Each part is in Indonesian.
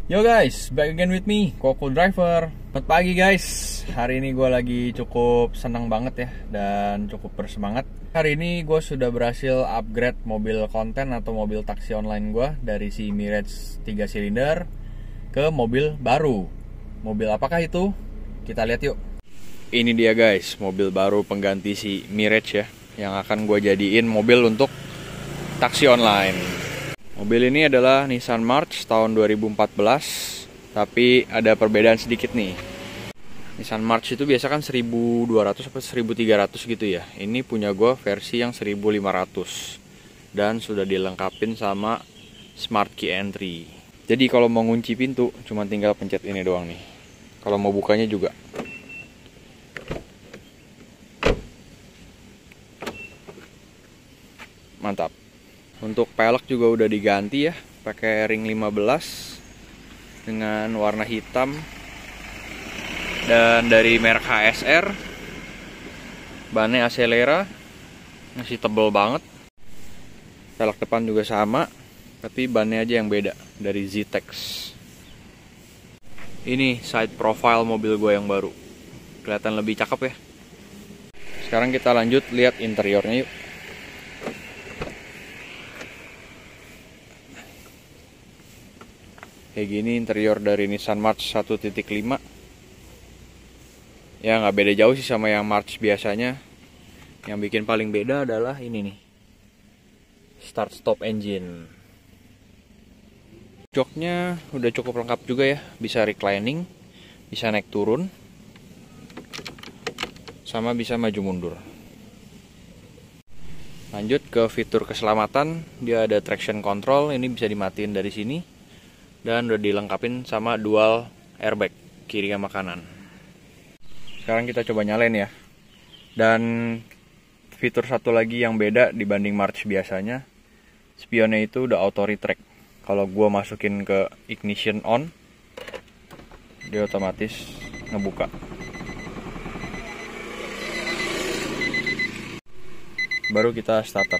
Yo guys, back again with me, Koko Driver. Selamat pagi guys. Hari ini gue lagi cukup senang banget ya, dan cukup bersemangat. Hari ini gue sudah berhasil upgrade mobil konten atau mobil taksi online gue dari si Mirage 3 silinder ke mobil baru. Mobil apakah itu? Kita lihat yuk. Ini dia guys, mobil baru pengganti si Mirage ya, yang akan gue jadiin mobil untuk taksi online. Mobil ini adalah Nissan March tahun 2014, tapi ada perbedaan sedikit nih. Nissan March itu biasa kan 1200 atau 1300 gitu ya. Ini punya gue versi yang 1500 dan sudah dilengkapin sama Smart Key Entry. Jadi kalau mau ngunci pintu cuma tinggal pencet ini doang nih. Kalau mau bukanya juga. Mantap. Untuk pelek juga udah diganti ya, pakai ring 15 dengan warna hitam dan dari merek HSR. Bannya Acelera, masih tebel banget. Pelek depan juga sama, tapi bannya aja yang beda dari Ztex. Ini side profile mobil gue yang baru, kelihatan lebih cakep ya. Sekarang kita lanjut lihat interiornya yuk. Kayak gini interior dari Nissan March 1.5. Ya nggak beda jauh sih sama yang March biasanya. Yang bikin paling beda adalah ini nih, start stop engine. Joknya udah cukup lengkap juga ya, bisa reclining, bisa naik turun, sama bisa maju mundur. Lanjut ke fitur keselamatan, dia ada traction control, ini bisa dimatiin dari sini. Dan udah dilengkapin sama dual airbag kiri sama kanan. Sekarang kita coba nyalain ya. Dan fitur satu lagi yang beda dibanding March biasanya, spionnya itu udah auto retract. Kalau gua masukin ke ignition on, dia otomatis ngebuka. Baru kita starter.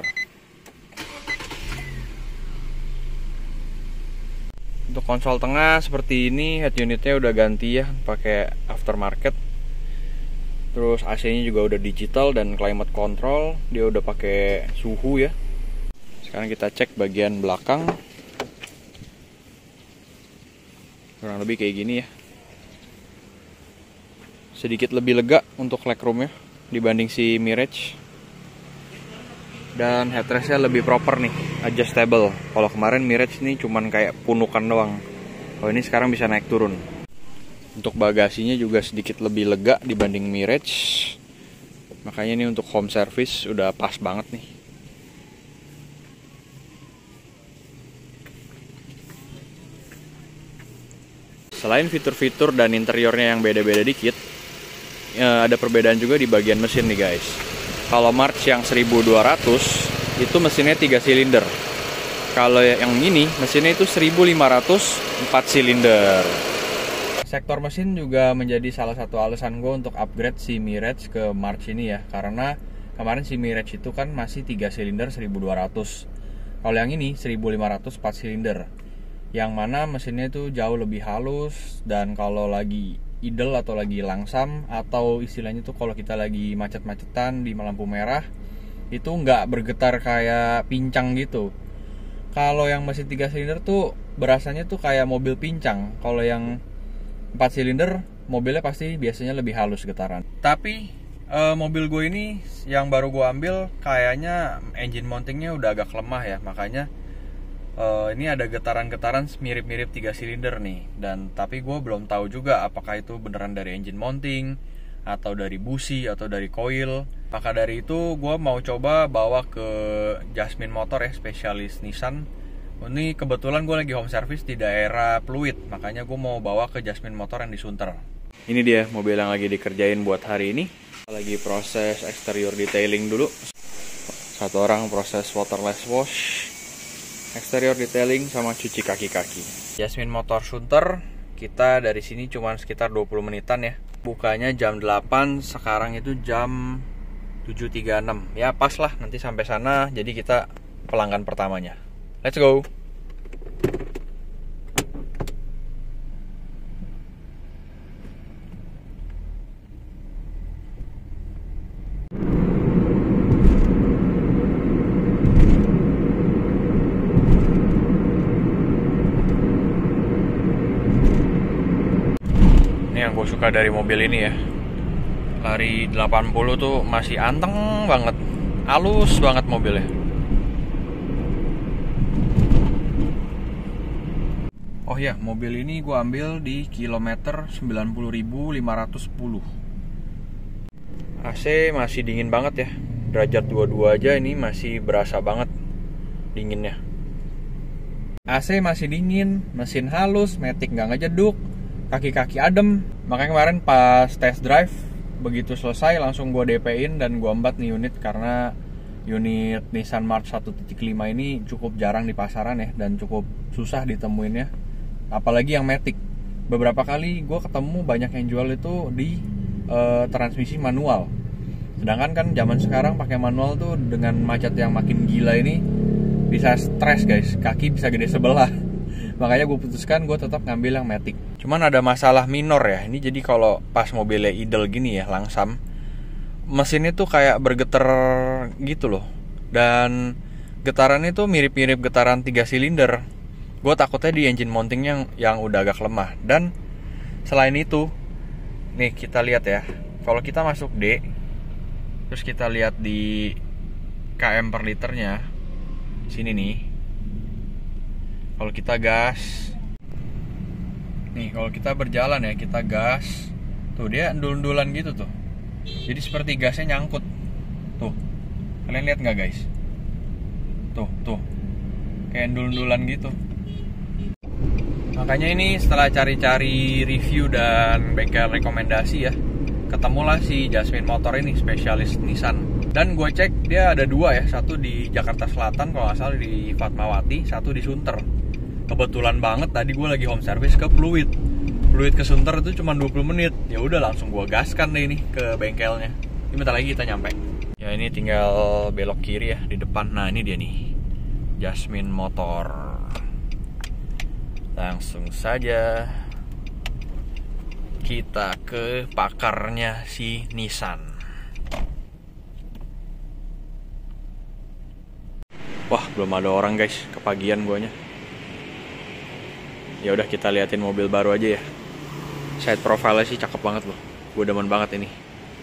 Untuk konsol tengah seperti ini, head unitnya udah ganti ya, pakai aftermarket. Terus AC-nya juga udah digital dan climate control, dia udah pakai suhu ya. Sekarang kita cek bagian belakang. Kurang lebih kayak gini ya. Sedikit lebih lega untuk legroomnya dibanding si Mirage. Dan headrestnya lebih proper nih, adjustable. Kalau kemarin Mirage ini cuman kayak punukan doang. Kalau ini sekarang bisa naik turun. Untuk bagasinya juga sedikit lebih lega dibanding Mirage. Makanya ini untuk home service udah pas banget nih. Selain fitur-fitur dan interiornya yang beda-beda dikit, ada perbedaan juga di bagian mesin nih guys. Kalau March yang 1200 itu mesinnya 3 silinder. Kalau yang ini mesinnya itu 1500 4 silinder. Sektor mesin juga menjadi salah satu alasan gue untuk upgrade si Mirage ke March ini ya. Karena kemarin si Mirage itu kan masih 3 silinder 1200. Kalau yang ini 1500 4 silinder. Yang mana mesinnya itu jauh lebih halus, dan kalau lagi idle atau lagi langsam, atau istilahnya tuh kalau kita lagi macet-macetan di lampu merah, itu nggak bergetar kayak pincang gitu. Kalau yang mesin 3 silinder tuh berasanya tuh kayak mobil pincang. Kalau yang 4 silinder mobilnya pasti biasanya lebih halus getaran. Tapi mobil gue ini yang baru gue ambil kayaknya engine mountingnya udah agak lemah ya. Makanya ini ada getaran-getaran mirip-mirip 3 silinder nih. Tapi gue belum tahu juga apakah itu beneran dari engine mounting, atau dari busi, atau dari coil. Maka dari itu gue mau coba bawa ke Jasmine Motor ya, spesialis Nissan. Ini kebetulan gue lagi home service di daerah Pluit, makanya gue mau bawa ke Jasmine Motor yang di Sunter. Ini dia mobil yang lagi dikerjain buat hari ini. Lagi proses eksterior detailing dulu. Satu orang proses waterless wash, eksterior detailing, sama cuci kaki-kaki. Jasmine Motor Sunter, kita dari sini cuma sekitar 20 menitan ya. Bukanya jam 8, sekarang itu jam 7.36. Ya pas lah, nanti sampai sana jadi kita pelanggan pertamanya. Let's go. yang gue suka dari mobil ini ya, lari 80 tuh masih anteng banget, halus banget mobilnya. Oh ya, mobil ini gue ambil di kilometer 90.510. AC masih dingin banget ya, derajat 22 aja ini masih berasa banget dinginnya. AC masih dingin, mesin halus, matic nggak ngejeduk, kaki-kaki adem. Makanya kemarin pas test drive, begitu selesai langsung gue DP-in dan gue embat nih unit, karena unit Nissan March 1.5 ini cukup jarang di pasaran ya, dan cukup susah ditemuinnya, apalagi yang matic. Beberapa kali gue ketemu banyak yang jual itu di transmisi manual, sedangkan kan zaman sekarang pakai manual tuh dengan macet yang makin gila ini bisa stres guys, kaki bisa gede sebelah. Makanya gue putuskan gue tetap ngambil yang matic. Cuman ada masalah minor ya, ini jadi kalau pas mobilnya idle gini ya, langsam, mesinnya tuh kayak bergetar gitu loh, dan getarannya tuh mirip-mirip getaran 3 silinder. Gue takutnya di engine mountingnya yang udah agak lemah. Dan selain itu, nih kita lihat ya, kalau kita masuk D, terus kita lihat di km per liternya, sini nih, kalau kita gas, nih kalau kita berjalan ya, kita gas, tuh dia endul-endulan gitu tuh, jadi seperti gasnya nyangkut, tuh, kalian lihat nggak guys? Tuh, kayak endul-endulan gitu. Makanya ini setelah cari-cari review dan bengkel rekomendasi ya, ketemulah si Jasmine Motor ini, spesialis Nissan. Dan gue cek dia ada 2 ya, satu di Jakarta Selatan kalau nggak salah di Fatmawati, satu di Sunter. Kebetulan banget tadi gue lagi home service ke Fluid ke Sunter itu cuma 20 menit. Ya udah langsung gue gaskan deh ini ke bengkelnya. Ini bentar lagi kita nyampe. Ya ini tinggal belok kiri ya di depan. Nah ini dia nih, Jasmine Motor. Langsung saja kita ke pakarnya si Nissan. Wah, belum ada orang guys, kepagian guanya. Ya udah kita liatin mobil baru aja ya. Side profile sih cakep banget loh. Gue demen banget ini.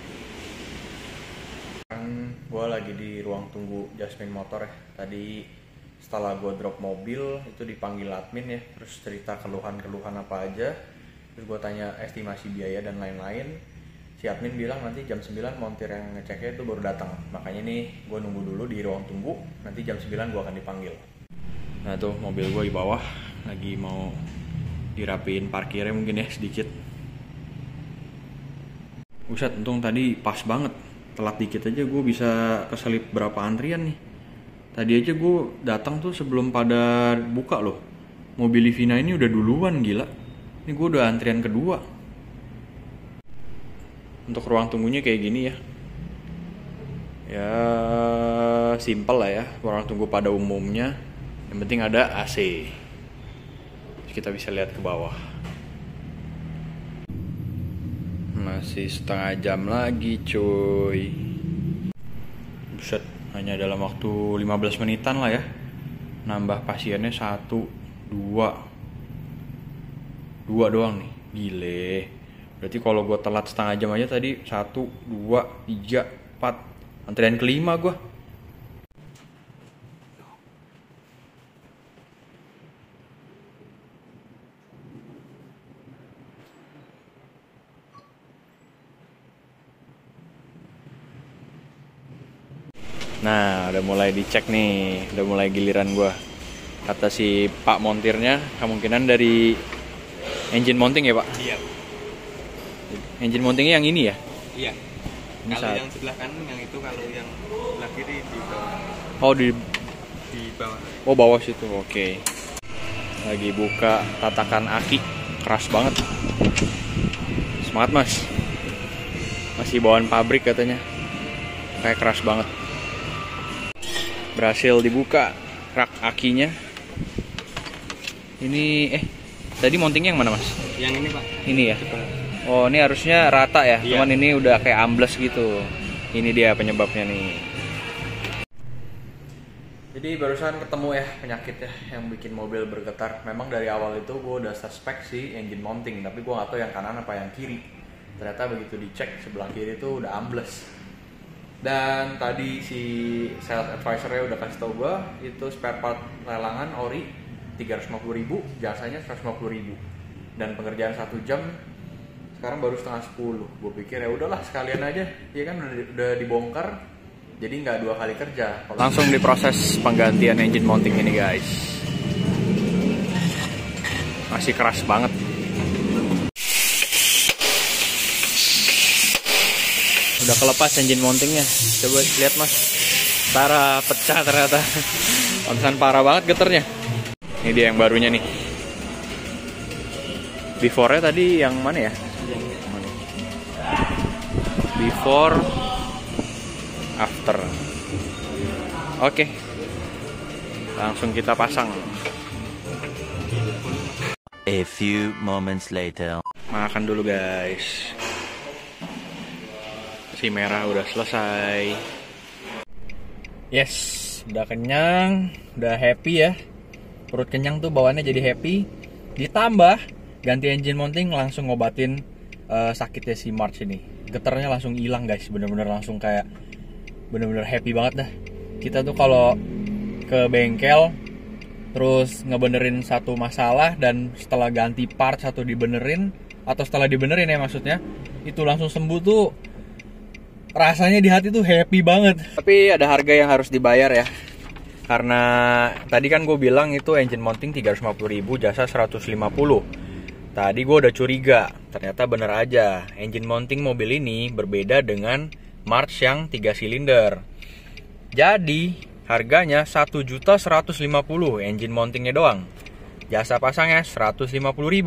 Sekarang gue lagi di ruang tunggu Jasmine Motor ya. Tadi setelah gue drop mobil itu dipanggil admin ya, terus cerita keluhan-keluhan apa aja. Terus gue tanya estimasi biaya dan lain-lain. Si admin bilang nanti jam 9 montir yang ngeceknya itu baru datang. Makanya nih gue nunggu dulu di ruang tunggu, nanti jam 9 gue akan dipanggil. Nah tuh mobil gue di bawah, lagi mau dirapiin parkirnya mungkin ya sedikit. Buset, untung tadi pas banget, telat dikit aja gue bisa keselip berapa antrian nih. Tadi aja gue datang tuh sebelum pada buka loh. Mobil Livina ini udah duluan, gila. Ini gue udah antrian kedua. Untuk ruang tunggunya kayak gini ya. Ya simple lah ya, ruang tunggu pada umumnya. Yang penting ada AC. Terus kita bisa lihat ke bawah. Masih setengah jam lagi cuy. Buset, hanya dalam waktu 15 menitan lah ya. Nambah pasiennya 1, 2 doang nih. Gile. Berarti kalau gue telat setengah jam aja tadi 1, 2, 3, 4. Antrian kelima gue. Nah, udah mulai dicek nih, udah mulai giliran gue. Kata si Pak montirnya, kemungkinan dari engine mounting ya Pak? Iya. Engine mountingnya yang ini ya? Iya. Ini kalau yang sebelah kanan yang itu, kalau yang sebelah kiri di bawah. Oh di bawah. Oh bawah situ, oke. Lagi buka tatakan aki, keras banget. Semangat mas. Masih bawaan pabrik katanya. Kayak keras banget. Berhasil dibuka rak akinya. Ini tadi mountingnya yang mana mas? Yang ini pak. Ini ya. Oh ini harusnya rata ya. Iya. Cuman ini udah kayak ambles gitu. Ini dia penyebabnya nih. Jadi Jadi barusan ketemu ya penyakit ya yang bikin mobil bergetar. Memang dari awal itu gue udah suspek sih engine mounting, tapi gue gak tahu yang kanan apa yang kiri. Ternyata begitu dicek sebelah kiri itu udah ambles. Dan tadi si sales advisor-nya udah kasih tau gue itu spare part lelangan ori 350.000, jasanya 150.000. Dan pengerjaan 1 jam sekarang baru setengah 10. Gue pikir ya udahlah sekalian aja, ya kan udah dibongkar. Jadi nggak 2 kali kerja. Langsung diproses penggantian engine mounting ini guys. Masih keras banget. Udah kelepas engine mountingnya. Coba lihat mas. Parah, pecah ternyata. Pantesan parah banget geternya. Ini dia yang barunya nih. Before-nya tadi yang mana ya? Before, after. Oke. Langsung kita pasang. A few moments later. Makan dulu guys. Si merah udah selesai. Yes, udah kenyang, udah happy ya. Perut kenyang tuh bawaannya jadi happy. Ditambah ganti engine mounting langsung ngobatin sakitnya si March ini. Getarnya langsung hilang guys, bener-bener langsung kayak bener-bener happy banget dah. Kita tuh kalau ke bengkel terus ngebenerin satu masalah dan setelah ganti part satu dibenerin, atau setelah dibenerin ya maksudnya, itu langsung sembuh tuh rasanya di hati tuh happy banget. Tapi ada harga yang harus dibayar ya. Karena tadi kan gue bilang itu engine mounting 350.000, jasa 150. Tadi gue udah curiga, ternyata bener aja. Engine mounting mobil ini berbeda dengan March yang 3 silinder. Jadi harganya 1.150.000 engine mountingnya doang. Jasa pasangnya 150.000.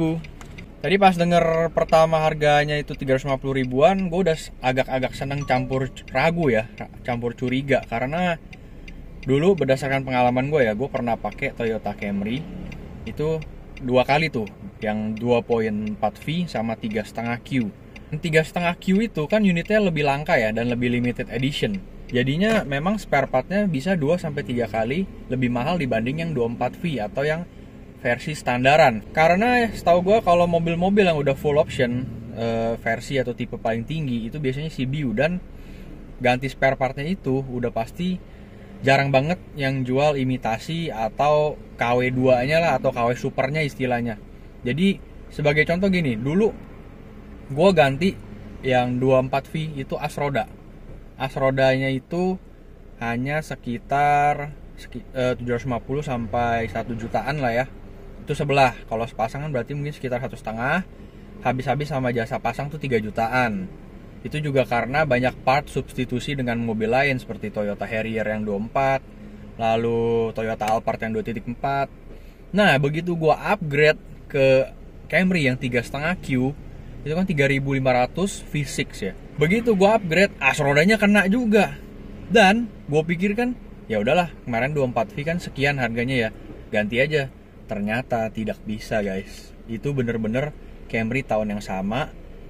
Tadi pas denger pertama harganya itu 350.000-an, gue udah agak-agak seneng campur ragu ya, campur curiga. Karena dulu berdasarkan pengalaman gue ya, gue pernah pakai Toyota Camry itu 2 kali tuh, yang 2.4V sama 3,5Q. 3,5Q itu kan unitnya lebih langka ya dan lebih limited edition. Jadinya memang spare partnya bisa 2-3 kali lebih mahal dibanding yang 24V atau yang versi standaran. Karena setahu gue kalau mobil-mobil yang udah full option versi atau tipe paling tinggi itu biasanya CBU, dan ganti spare partnya itu udah pasti jarang banget yang jual imitasi atau KW2-nya lah atau KW supernya istilahnya. Jadi sebagai contoh gini, dulu gue ganti yang 24V itu as roda. As rodanya itu hanya sekitar 750 sampai 1 jutaan lah ya. Itu sebelah. Kalau sepasangan berarti mungkin sekitar 1,5. Habis-habis sama jasa pasang tuh 3 jutaan. Itu juga karena banyak part substitusi dengan mobil lain seperti Toyota Harrier yang 24, lalu Toyota Alphard yang 2.4. Nah, begitu gua upgrade ke Camry yang 3,5Q, itu kan 3.500 V6 ya. Begitu gua upgrade, as rodanya kena juga. Dan gua pikir kan, ya udahlah, kemarin 24V kan sekian harganya ya, ganti aja. Ternyata tidak bisa guys. Itu bener-bener Camry tahun yang sama,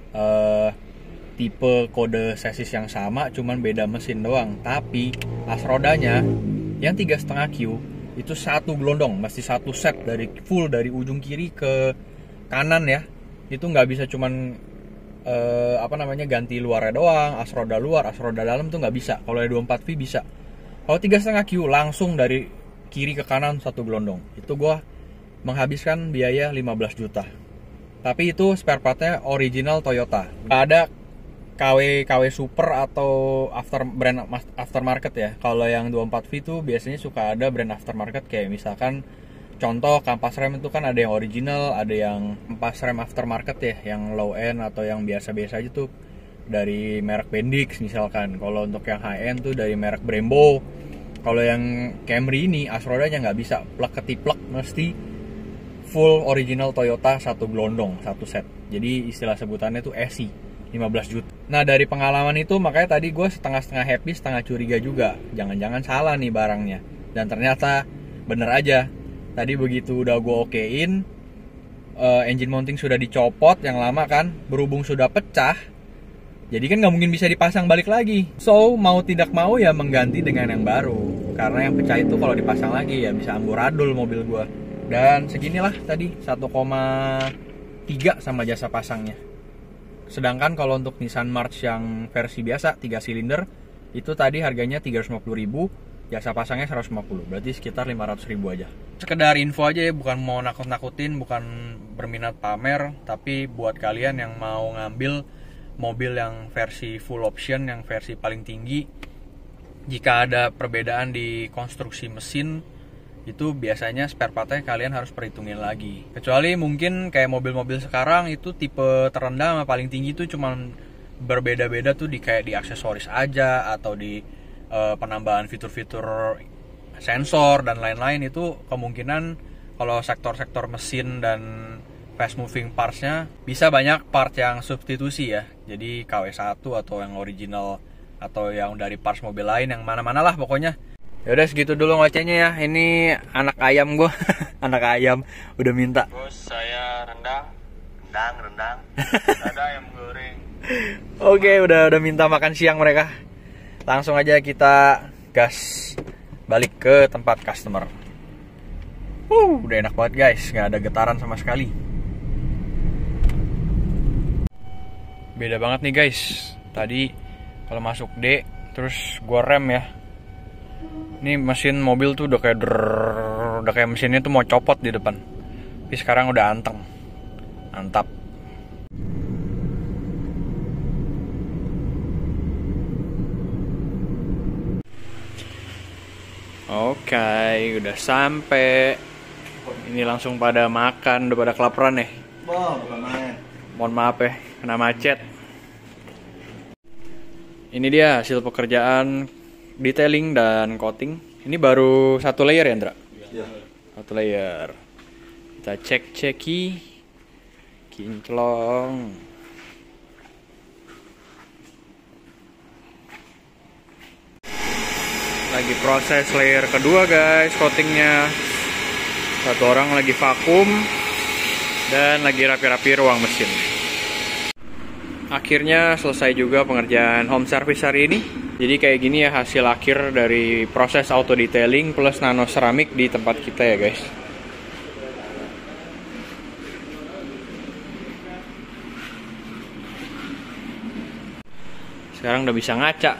tipe kode chassis yang sama, cuman beda mesin doang. Tapi as rodanya yang 3,5Q itu satu gelondong, mesti satu set dari full dari ujung kiri ke kanan ya. Itu nggak bisa cuman ganti luarnya doang, as roda luar, as roda dalam tuh nggak bisa. Kalau ada 24V bisa. Kalau 3,5Q langsung dari kiri ke kanan satu gelondong. Itu gua menghabiskan biaya 15 juta. Tapi itu spare partnya original Toyota. Nggak ada KW super atau brand aftermarket ya. Kalau yang 24V itu biasanya suka ada brand aftermarket, kayak misalkan contoh kampas rem itu kan ada yang original, ada yang kampas rem aftermarket ya, yang low end atau yang biasa-biasa aja tuh dari merek Bendix misalkan. Kalau untuk yang high end tuh dari merek Brembo. Kalau yang Camry ini as rodanya nggak bisa plek ketiplek, mesti full original Toyota satu gelondong, satu set. Jadi istilah sebutannya tuh SI. 15 juta. Nah dari pengalaman itu makanya tadi gue setengah-setengah happy, setengah curiga juga. Jangan-jangan salah nih barangnya. Dan ternyata bener aja. Tadi begitu udah gue okein, engine mounting sudah dicopot yang lama kan, berhubung sudah pecah, jadi kan nggak mungkin bisa dipasang balik lagi. So mau tidak mau ya mengganti dengan yang baru. karena yang pecah itu kalau dipasang lagi ya bisa amburadul mobil gue. Dan seginilah tadi 1,3 sama jasa pasangnya. Sedangkan kalau untuk Nissan March yang versi biasa 3 silinder itu tadi harganya 350.000, jasa pasangnya 150, berarti sekitar 500.000 aja. Sekedar info aja ya, bukan mau nakut-nakutin, bukan berminat pamer, tapi buat kalian yang mau ngambil mobil yang versi full option, yang versi paling tinggi, jika ada perbedaan di konstruksi mesin, itu biasanya spare partnya kalian harus perhitungin lagi. Kecuali mungkin kayak mobil-mobil sekarang itu tipe terendah sama paling tinggi itu cuman berbeda-beda tuh di kayak di aksesoris aja atau di penambahan fitur-fitur sensor dan lain-lain. Itu kemungkinan kalau sektor-sektor mesin dan fast moving parts-nya bisa banyak part yang substitusi ya. Jadi KW1 atau yang original atau yang dari parts mobil lain, yang mana-mana lah pokoknya. Yaudah segitu dulu ngocehnya ya. Ini anak ayam gue. Anak ayam udah minta. Bos, saya rendang. Rendang. Ada ayam goreng. Oke, udah minta makan siang mereka. Langsung aja kita gas balik ke tempat customer. Udah enak banget guys, nggak ada getaran sama sekali. Beda banget nih guys. Tadi kalau masuk D, terus gua rem ya. Ini mesin mobil tuh udah kayak mesinnya tuh mau copot di depan. Tapi sekarang udah anteng. Mantap. Oke, udah sampai. Ini langsung pada makan, udah pada kelaparan nih. Bukan main. Mohon maaf ya, kena macet. Ini dia hasil pekerjaan detailing dan coating. Ini baru 1 layer ya, Ndra? Iya. 1 layer. Kita cek-ceki. Kinclong. Lagi proses layer kedua guys, coatingnya. Satu orang lagi vakum dan lagi rapi-rapi ruang mesin. Akhirnya selesai juga pengerjaan home service hari ini. Jadi kayak gini ya hasil akhir dari proses auto detailing plus nano ceramic di tempat kita ya guys. Sekarang udah bisa ngaca.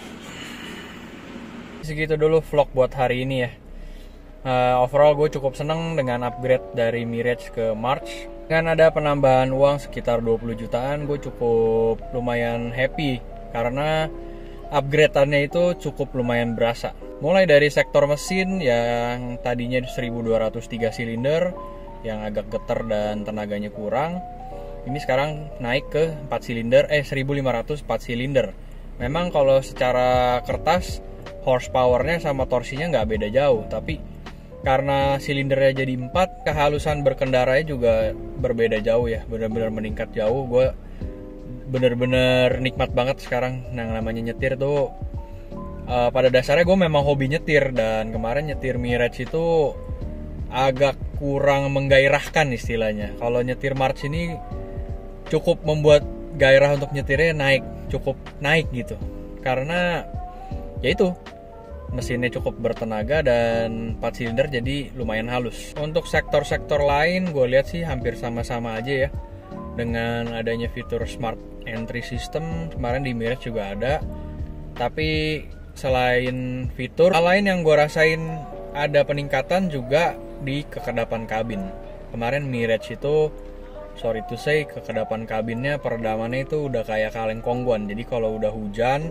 Segitu dulu vlog buat hari ini ya. Overall gue cukup seneng dengan upgrade dari Mirage ke March. Dengan ada penambahan uang sekitar 20 jutaan, gue cukup lumayan happy karena upgrade-annya itu cukup lumayan berasa. Mulai dari sektor mesin yang tadinya 1203 silinder yang agak getar dan tenaganya kurang, ini sekarang naik ke 1500 4 silinder. Memang kalau secara kertas horsepower-nya sama torsinya nggak beda jauh, tapi karena silindernya jadi 4, kehalusan berkendaranya juga berbeda jauh ya, benar-benar meningkat jauh. Gue bener-bener nikmat banget sekarang yang namanya nyetir tuh. Pada dasarnya gue memang hobi nyetir, dan kemarin nyetir Mirage itu agak kurang menggairahkan istilahnya. Kalau nyetir March ini cukup membuat gairah untuk nyetirnya cukup naik gitu, karena ya itu mesinnya cukup bertenaga dan 4 silinder jadi lumayan halus. Untuk sektor-sektor lain gue lihat sih hampir sama-sama aja ya. Dengan adanya fitur smart entry system kemarin di Mirage juga ada. Tapi selain fitur, hal lain yang gue rasain ada peningkatan juga di kekedapan kabin. Kemarin Mirage itu sorry to say, kekedapan kabinnya peredamannya itu udah kayak kaleng kongguan. Jadi kalau udah hujan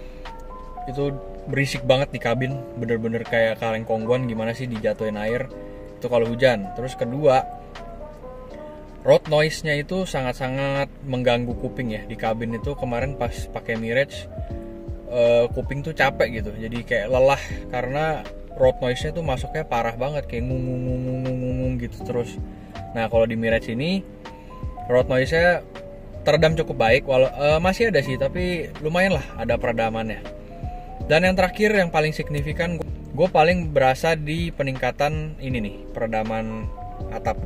itu berisik banget di kabin, bener-bener kayak kaleng kongguan gimana sih dijatuhin air itu kalau hujan. Terus kedua, road noise-nya itu sangat-sangat mengganggu kuping ya di kabin itu. Kemarin pas pakai Mirage kuping tuh capek gitu, jadi kayak lelah karena road noise-nya tuh masuknya parah banget, kayak ngung gitu terus. Nah kalau di Mirage ini road noise-nya teredam cukup baik, masih ada sih tapi lumayan lah ada peredamannya. Dan yang terakhir yang paling signifikan, gue paling berasa di peningkatan ini nih, peredaman atap.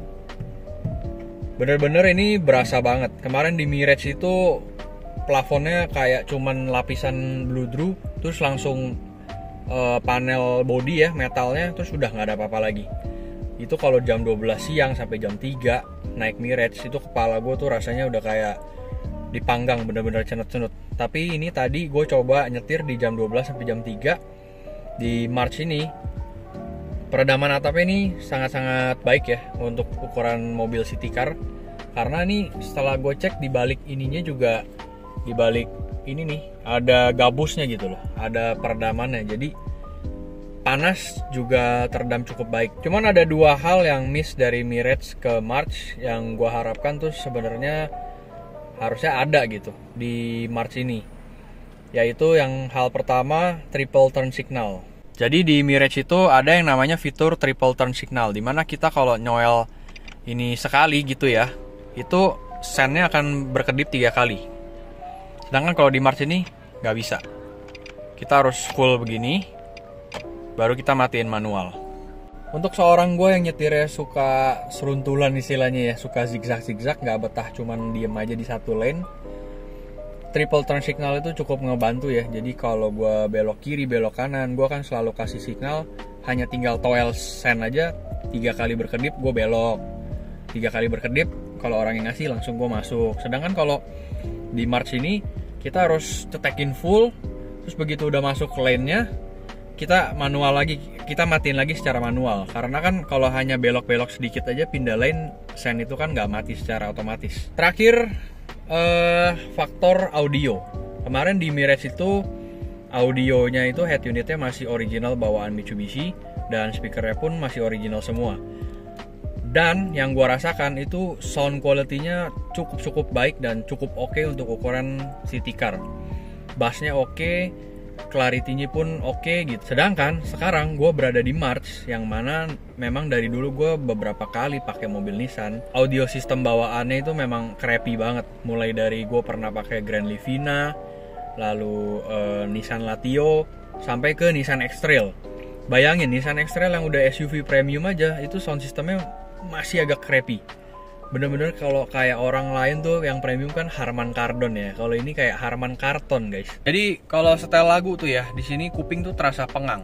Bener-bener ini berasa banget. Kemarin di Mirage itu plafonnya kayak cuman lapisan bludru, terus langsung panel body ya, metalnya, terus udah nggak ada apa-apa lagi. Itu kalau jam 12 siang sampai jam 3 naik Mirage, itu kepala gue tuh rasanya udah kayak dipanggang, bener-bener cenut-cenut. Tapi ini tadi gue coba nyetir di jam 12 sampai jam 3 di March ini. Peredaman atapnya ini sangat-sangat baik ya untuk ukuran mobil city car. Karena nih setelah gue cek di balik ininya juga, di balik ini nih ada gabusnya gitu loh, ada peredamannya. Jadi panas juga teredam cukup baik. Cuman ada dua hal yang miss dari Mirage ke March yang gue harapkan tuh sebenarnya harusnya ada gitu di March ini. Yaitu yang hal pertama, triple turn signal. Jadi di Mirage itu ada yang namanya fitur triple turn signal, dimana kita kalau nyoel ini sekali gitu ya, itu sennya akan berkedip 3 kali. Sedangkan kalau di March ini nggak bisa. Kita harus full begini, baru kita matiin manual. Untuk seorang gue yang nyetirnya suka seruntulan istilahnya ya, suka zigzag-zigzag, nggak betah cuman diem aja di satu lane, triple turn signal itu cukup ngebantu ya. Jadi kalau gue belok kiri, belok kanan, gue kan selalu kasih signal, hanya tinggal toel sen aja, 3 kali berkedip gue belok, 3 kali berkedip, kalau orang yang ngasih langsung gue masuk. Sedangkan kalau di March ini kita harus cetekin full, terus begitu udah masuk ke lane-nya, kita manual lagi, kita matiin lagi secara manual. Karena kan kalau hanya belok-belok sedikit aja pindah lane, sen itu kan nggak mati secara otomatis. Terakhir, faktor audio. Kemarin di Mirage itu audionya itu head unitnya masih original bawaan Mitsubishi, dan speakernya pun masih original semua. Dan yang gua rasakan itu sound quality-nya cukup baik dan cukup oke untuk ukuran city car. Bassnya oke, clarity-nya pun oke gitu. Sedangkan sekarang gue berada di March, yang mana memang dari dulu gue beberapa kali pakai mobil Nissan, audio sistem bawaannya itu memang crappy banget. Mulai dari gue pernah pakai Grand Livina, lalu Nissan Latio, sampai ke Nissan X-Trail. Bayangin Nissan X-Trail yang udah SUV premium aja, itu sound sistemnya masih agak crappy. Bener-bener kalau kayak orang lain tuh yang premium kan Harman Kardon ya. Kalau ini kayak Harman Kardon guys. Jadi kalau setel lagu tuh ya, di sini kuping tuh terasa pengang.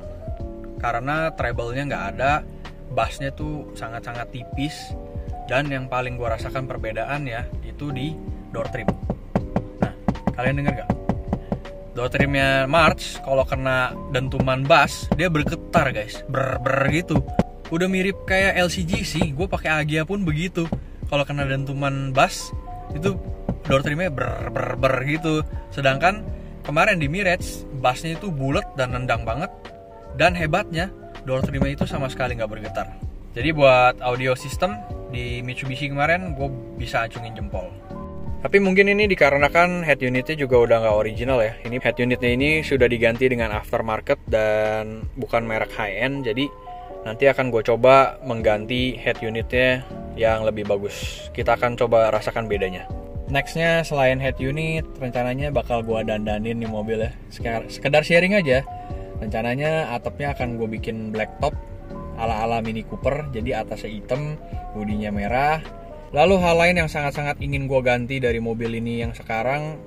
Karena treble-nya nggak ada, bassnya tuh sangat-sangat tipis. Dan yang paling gua rasakan perbedaan ya, itu di door trim. Nah, kalian denger gak? Door trimnya March kalau kena dentuman bass, dia bergetar guys, ber gitu. Udah mirip kayak LCGC, gue pakai Agya pun begitu. Kalau kena dentuman bass itu door trimnya ber gitu. Sedangkan kemarin di Mirage bassnya itu bulat dan nendang banget, dan hebatnya door trimnya itu sama sekali nggak bergetar. Jadi buat audio system di Mitsubishi kemarin gue bisa acungin jempol. Tapi mungkin ini dikarenakan head unitnya juga udah nggak original ya. Ini head unitnya ini sudah diganti dengan aftermarket dan bukan merek high end. Jadi nanti akan gue coba mengganti head unitnya yang lebih bagus. Kita akan coba rasakan bedanya. Nextnya selain head unit, rencananya bakal gue dandanin nih mobil ya. Sekedar sharing aja. Rencananya atapnya akan gue bikin black top ala-ala Mini Cooper. Jadi atasnya hitam, bodinya merah. Lalu hal lain yang sangat-sangat ingin gue ganti dari mobil ini yang sekarang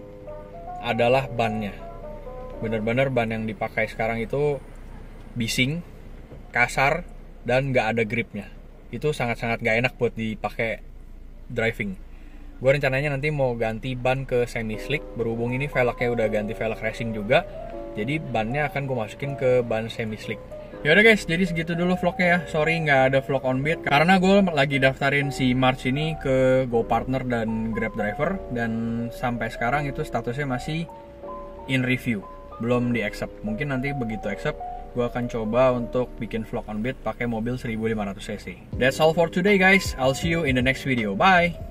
adalah bannya. Bener-bener ban yang dipakai sekarang itu bising, kasar, dan gak ada gripnya. Itu sangat-sangat gak enak buat dipakai driving. Gue rencananya nanti mau ganti ban ke semi slick. Berhubung ini velgnya udah ganti velg racing juga, jadi bannya akan gue masukin ke ban semi slick. Yaudah guys, jadi segitu dulu vlognya ya. Sorry gak ada vlog on beat, karena gue lagi daftarin si March ini ke GoPartner dan Grab Driver. Dan sampai sekarang itu statusnya masih in review, belum di accept. Mungkin nanti begitu accept, gue akan coba untuk bikin vlog on beat pakai mobil 1500cc. That's all for today guys. I'll see you in the next video. Bye.